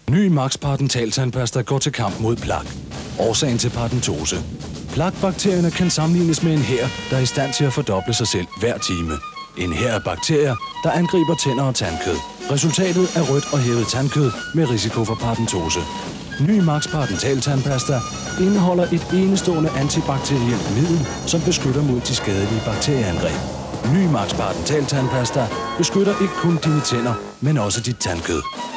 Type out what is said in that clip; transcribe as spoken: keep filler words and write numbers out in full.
Ny Max Parental tandpasta går til kamp mod plak. Årsagen til paradentose. Plakbakterierne kan sammenlignes med en hær, der er i stand til at fordoble sig selv hver time. En hær af bakterier, der angriber tænder og tandkød. Resultatet er rødt og hævet tandkød med risiko for paradentose. Ny Max Parental tandpasta indeholder et enestående antibakterielt middel, som beskytter mod de skadelige bakterieangreb. Ny Max Parental tandpasta beskytter ikke kun dine tænder, men også dit tandkød.